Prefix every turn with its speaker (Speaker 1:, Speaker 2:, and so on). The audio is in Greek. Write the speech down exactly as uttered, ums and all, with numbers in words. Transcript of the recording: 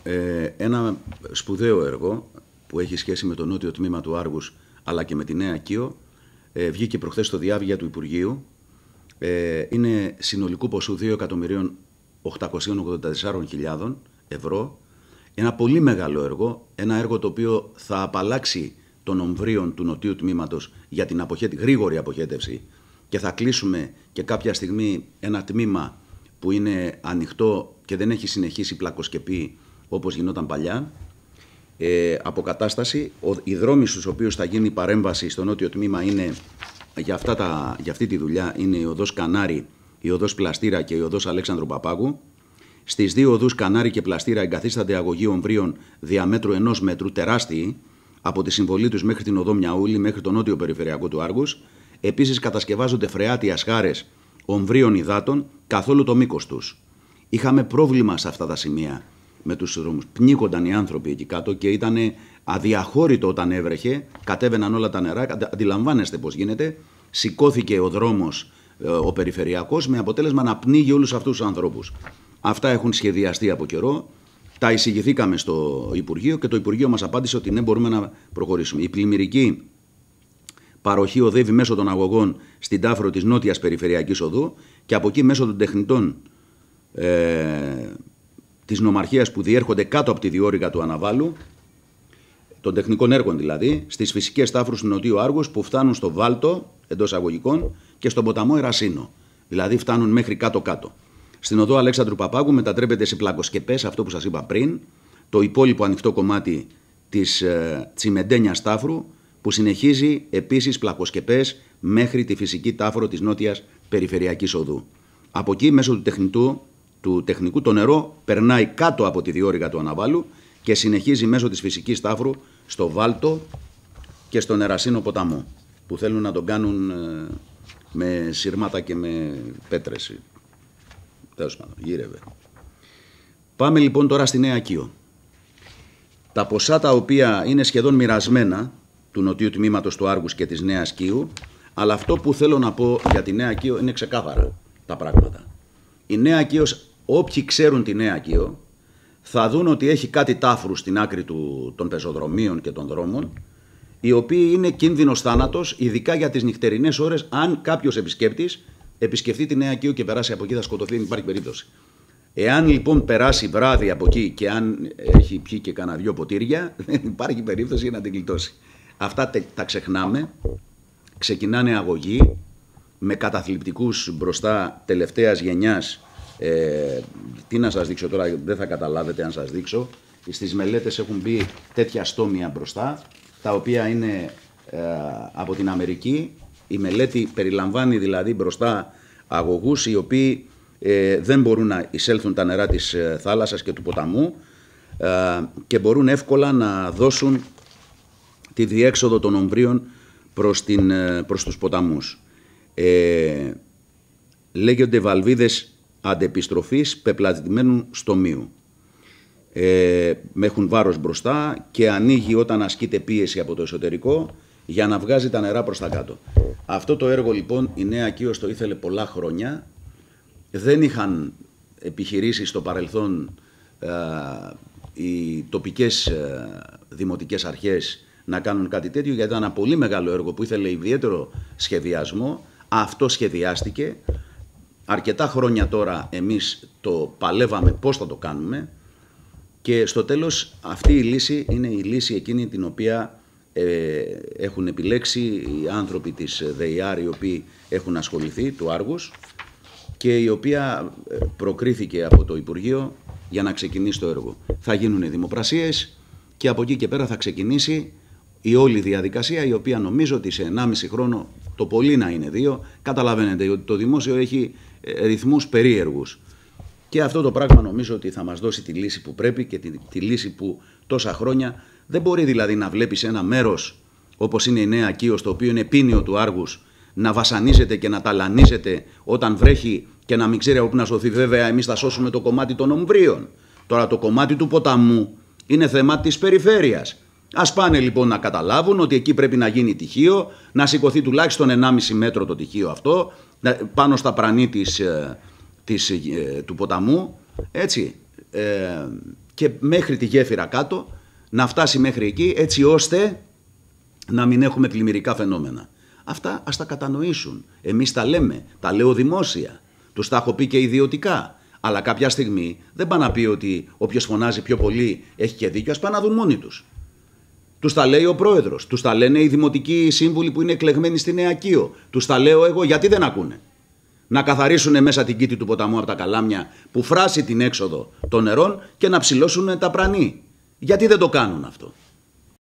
Speaker 1: ε, ένα σπουδαίο έργο που έχει σχέση με το νότιο τμήμα του Άργους αλλά και με τη Νέα Κείο. Ε, βγήκε προχθές στο διάβγεια του Υπουργείου. Ε, είναι συνολικού ποσού δύο εκατομμυρίων οκτακόσιες ογδόντα τέσσερις χιλιάδες ευρώ. Ένα πολύ μεγάλο έργο, ένα έργο το οποίο θα απαλλάξει των ομβρίων του νοτιού τμήματος για την αποχέτη, γρήγορη αποχέτευση, και θα κλείσουμε και κάποια στιγμή ένα τμήμα που είναι ανοιχτό και δεν έχει συνεχίσει πλακοσκεπή όπως γινόταν παλιά. Ε, αποκατάσταση, ο, οι δρόμοι στους οποίους θα γίνει η παρέμβαση στο νότιο τμήμα είναι, για, αυτά τα, για αυτή τη δουλειά, είναι η οδός Κανάρη, η οδός Πλαστήρα και η οδός Αλέξανδρου Παπάγου. Στις δύο οδούς Κανάρη και Πλαστήρα εγκαθίστανται αγωγοί ομβρίων διαμέτρου ενός μέτρου, τεράστιοι, από τη συμβολή τους μέχρι την οδό Μιαούλη, μέχρι το νότιο περιφερειακό του Άργους. Επίσης κατασκευάζονται φρεάτιες χάρες ομβρίων υδάτων καθ' όλο το μήκος τους. Είχαμε πρόβλημα σε αυτά τα σημεία με τους δρόμους. Πνίγονταν οι άνθρωποι εκεί κάτω και ήταν αδιαχώρητο όταν έβρεχε, κατέβαιναν όλα τα νερά. Αντιλαμβάνεστε πώς γίνεται. Σηκώθηκε ο δρόμος, ο περιφερειακός, με αποτέλεσμα να πνίγει όλους αυτούς τους ανθρώπους. Αυτά έχουν σχεδιαστεί από καιρό. Τα εισηγηθήκαμε στο Υπουργείο και το Υπουργείο μας απάντησε ότι ναι, μπορούμε να προχωρήσουμε. Η πλημμυρική παροχή οδεύει μέσω των αγωγών στην τάφρο της νότιας περιφερειακής οδού και από εκεί μέσω των τεχνητών ε, της νομαρχίας που διέρχονται κάτω από τη διόρυγα του αναβάλου, των τεχνικών έργων δηλαδή, στις φυσικές τάφρους του Νοτιού Άργους που φτάνουν στο Βάλτο, εντός αγωγικών, και στον ποταμό Ερασίνο. Δηλαδή φτάνουν μέχρι κάτω-κάτω. Στην οδό Αλέξανδρου Παπάγου μετατρέπεται σε πλακοσκεπές, αυτό που σας είπα πριν, το υπόλοιπο ανοιχτό κομμάτι της ε, Τσιμεντένιας τάφρου, που συνεχίζει επίσης πλακοσκεπές μέχρι τη φυσική τάφρο της νότιας περιφερειακής οδού. Από εκεί, μέσω του τεχνητού, του τεχνικού, το νερό περνάει κάτω από τη διόρυγα του αναβάλου και συνεχίζει μέσω της φυσικής τάφρου στο Βάλτο και στον Ερασίνο ποταμό, που θέλουν να τον κάνουν ε, με σύρματα και με πέτρες. Τέλος πάντων, γύρευε. Πάμε λοιπόν τώρα στη Νέα Κείο. Τα ποσά τα οποία είναι σχεδόν μοιρασμένα του νοτιού τμήματος του Άργους και της Νέας Κείου, αλλά αυτό που θέλω να πω για τη Νέα Κείο είναι ξεκάθαρα τα πράγματα. Η Νέα Κείος, όποιοι ξέρουν τη Νέα Κείο, θα δουν ότι έχει κάτι τάφρους στην άκρη του, των πεζοδρομίων και των δρόμων, οι οποίοι είναι κίνδυνος θάνατος, ειδικά για τις νυχτερινές ώρες. Αν κάποιος επισκέπτης επισκεφτεί τη Νέα Κείο και περάσει από εκεί, θα σκοτωθεί, δεν υπάρχει περίπτωση. Εάν λοιπόν περάσει βράδυ από εκεί και αν έχει πιει και κανένα δυο ποτήρια, δεν υπάρχει περίπτωση να την γλιτώσει. Αυτά τα ξεχνάμε. Ξεκινάνε αγωγοί με καταθλιπτικούς μπροστά τελευταίας γενιάς. Ε, τι να σας δείξω τώρα, δεν θα καταλάβετε αν σας δείξω. Στις μελέτες έχουν μπει τέτοια στόμια μπροστά, τα οποία είναι ε, από την Αμερική. Η μελέτη περιλαμβάνει δηλαδή μπροστά αγωγούς οι οποίοι ε, δεν μπορούν να εισέλθουν τα νερά της ε, θάλασσας και του ποταμού ε, και μπορούν εύκολα να δώσουν τη διέξοδο των ομβρίων προς, την, ε, προς τους ποταμούς. Ε, λέγονται βαλβίδες αντεπιστροφής πεπλατημένου στομίου. Ε, έχουν βάρος μπροστά και ανοίγει όταν ασκείται πίεση από το εσωτερικό για να βγάζει τα νερά προς τα κάτω. Αυτό το έργο λοιπόν η Νέα Κείος το ήθελε πολλά χρόνια. Δεν είχαν επιχειρήσει στο παρελθόν ε, οι τοπικές ε, δημοτικές αρχές να κάνουν κάτι τέτοιο, γιατί ήταν ένα πολύ μεγάλο έργο που ήθελε ιδιαίτερο σχεδιασμό. Αυτό σχεδιάστηκε. Αρκετά χρόνια τώρα εμείς το παλεύαμε πώς θα το κάνουμε και στο τέλος αυτή η λύση είναι η λύση εκείνη την οποία ε, έχουν επιλέξει οι άνθρωποι της ΔΕΙΑΡ, οι οποίοι έχουν ασχοληθεί, του Άργους, και η οποία προκρίθηκε από το Υπουργείο για να ξεκινήσει το έργο. Θα γίνουν δημοπρασίες και από εκεί και πέρα θα ξεκινήσει η όλη διαδικασία, η οποία νομίζω ότι σε ενάμιση χρόνο, το πολύ να είναι δύο, καταλαβαίνετε ότι το δημόσιο έχει ρυθμούς περίεργους. Και αυτό το πράγμα νομίζω ότι θα μας δώσει τη λύση που πρέπει και τη, τη λύση που τόσα χρόνια δεν μπορεί δηλαδή να βλέπεις ένα μέρος όπως είναι η Νέα Κείος, το οποίο είναι πίνιο του Άργους, να βασανίζεται και να ταλανίζεται όταν βρέχει και να μην ξέρει από πού να σωθεί. Βέβαια, εμείς θα σώσουμε το κομμάτι των ομβρίων. Τώρα το κομμάτι του ποταμού είναι θέμα της περιφέρειας. Ας πάνε λοιπόν να καταλάβουν ότι εκεί πρέπει να γίνει τυχείο, να σηκωθεί τουλάχιστον ενάμιση μέτρο το τυχείο αυτό, πάνω στα πρανή της, της, του ποταμού, έτσι, ε, και μέχρι τη γέφυρα κάτω να φτάσει μέχρι εκεί, έτσι ώστε να μην έχουμε πλημμυρικά φαινόμενα. Αυτά ας τα κατανοήσουν. Εμείς τα λέμε, τα λέω δημόσια, τους τα έχω πει και ιδιωτικά. Αλλά κάποια στιγμή δεν πάει να πει ότι όποιος φωνάζει πιο πολύ έχει και δίκιο, ας πάνε να δουν μόνοι τους. Τους τα λέει ο πρόεδρος, τους τα λένε οι δημοτικοί σύμβουλοι που είναι εκλεγμένοι στη Νέα Κείο. Τους τα λέω εγώ, γιατί δεν ακούνε. Να καθαρίσουν μέσα την κήτη του ποταμού από τα καλάμια που φράσει την έξοδο των νερών και να ψηλώσουν τα πρανή. Γιατί δεν το κάνουν αυτό.